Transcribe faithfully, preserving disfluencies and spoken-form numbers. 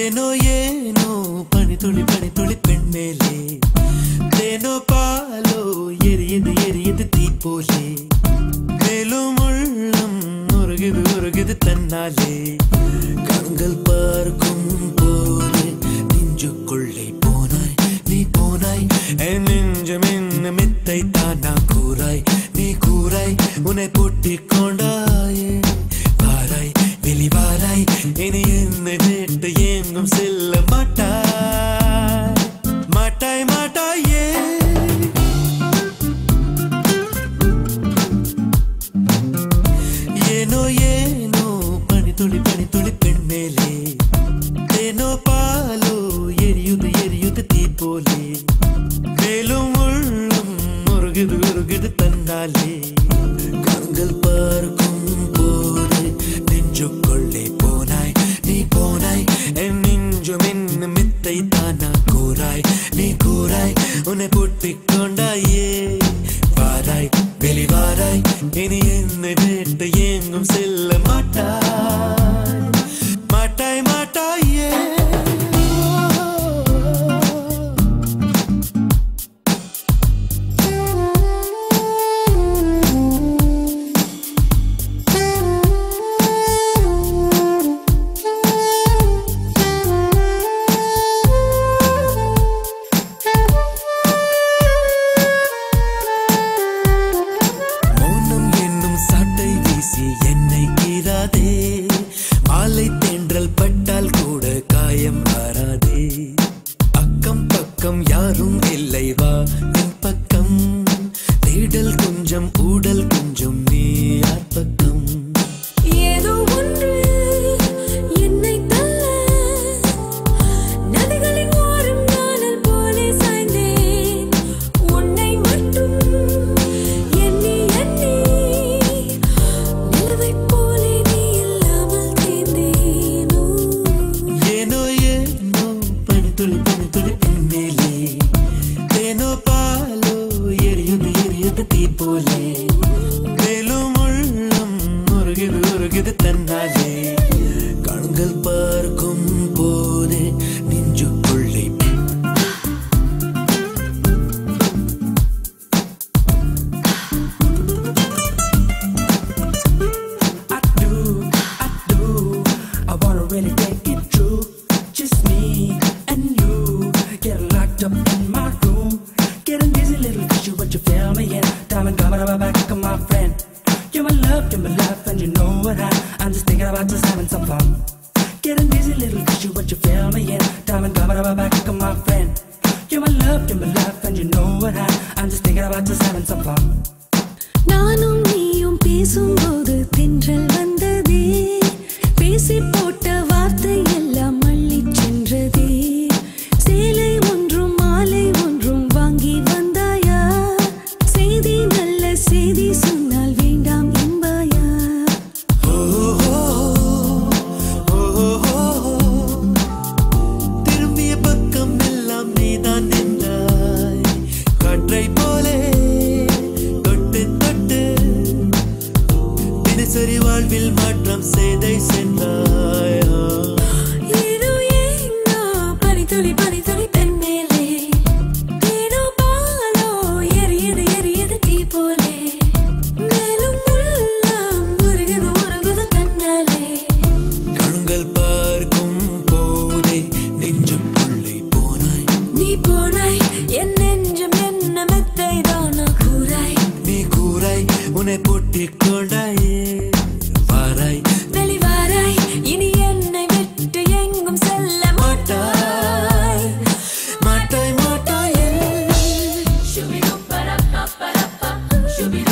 ஏனோ ஏனோ பனித்துளி பனித்துளி பெண்மேலே தேனோ பாலோ எரியது எரியது தீ போலே மேலும் உள்ளம் உருகுது உருகுது தன்னாலே கண்கள் பார்க்கும் போது நெஞ்சுக்குள்ளே போனாய் நீ போனாய் என் நெஞ்சம் என்ன மெத்தை தானா கூறாய் நீ கூறாய் உன்னை பூட்டிக் கொண்டாயே வாராய் வெளிவாராய் இனி என்னை விட்டு எங்கும் செல்ல மாட்டாய் மாட்டாய் மாட்டாயே ஏனோ ஏனோ பனித்துளி பனித்துளி பெண்மேலே தேனோ பாலோ எரியுது எரியுது தீ போலே மேலும் உள்ளம் உருகுது உருகுது தன்னாலே கண்கள் பார்க்கும் போது நெஞ்சுக்குள்ளே போனாய் நீ போனாய் என் நெஞ்சும் என்ன மித்தை தானா கூறாய் நீ கூறாய் உன்னை பூட்டிக் கொண்டாயே வாராய் வெளிவாராய் இனி என்னை விட்டு எங்கும் செல்ல மாட்டாய் மாட்டாய் மாட்டாயே என்னை கீறாதே மாலை தென்றல் பட்டால் கூட காயம் ஆறாதே அக்கம் பக்கம் யாரும் இல்லை வா என் பக்கம் தேடல் கொஞ்சம் ஊடல் கொஞ்சம் நீ யார் பக்கம் ஏதோ ஒன்று என்னை தள்ள நதிகளின் ஓரம் நானல் போலே சாய்ந்தேன் உன்னை மட்டும் எண்ணி எண்ணி நிலவை போலே நீ இல்லாமல் தேர்ந்தேனோ ஏனோ ஏனோ பனித்துளி பனித்துளி பெண்மேலே தேனோ பாலோ எரியுது எரியுது தீ போலே மேலும் உள்ளம் உருகுது உருகுது தன்னாலே கண்கள் பார்க்கும் போது நெஞ்சுக்குள்ளே I do, I do. I wanna really take it true. Just me and you. Get locked up in my room. Getting dizzy, little fishy, what you feel me in? Diamond coming up my back, my friend. You're my love, you're my life, and you know what I. I'm just thinking about just having some fun. Getting dizzy, little fishy, what you feel me in? Diamond coming up my back, my friend. You're my love, you're my life, and you know what I. I'm just thinking about just having some fun. நானும் நீயும் பேசும்போது தென்றல் வந்ததே பேசி போட்ட வார்த்தை எல்லாம் மள்ளிச் சென்றதே சேலை ஒன்றும் மாலை ஒன்றும் வாங்கி வந்தாயா செய்தி நல்ல செய்தி சொன்னால் வேண்டாம் என்பாயா திரும்பிய பக்கம் எல்லாம் நீதான் நின்றாய் காற்றை போலே தொட்டு தொட்டு தினசரி வாழ்வில் மாற்றம் செய்தை சென்றாய் ஏனோ ஏனோ பனித்துளி பனித்துளி பெண்மேலே தேனோ பாலோ எரியது எரியது தீ போலே மேலும் உள்ளம் உருகுது உருகுது தன்னாலே கண்கள் பார்க்கும் போதே நெஞ்சுக்குள்ளே போனாய் நீ போனாய் என் நெஞ்சம் என்ன மெத்தை தானா கூறாய் நீ கூறாய் உன்னை பூட்டிக் கொண்டாயே வாராய் வெளிவாராய் இனி என்னை விட்டு எங்கும் செல்ல மாட்டாய் மாட்டாய் மாட்டாயே Shoo-be-doo-ba-da-ba-ba-da-ba, shoo-be-doo.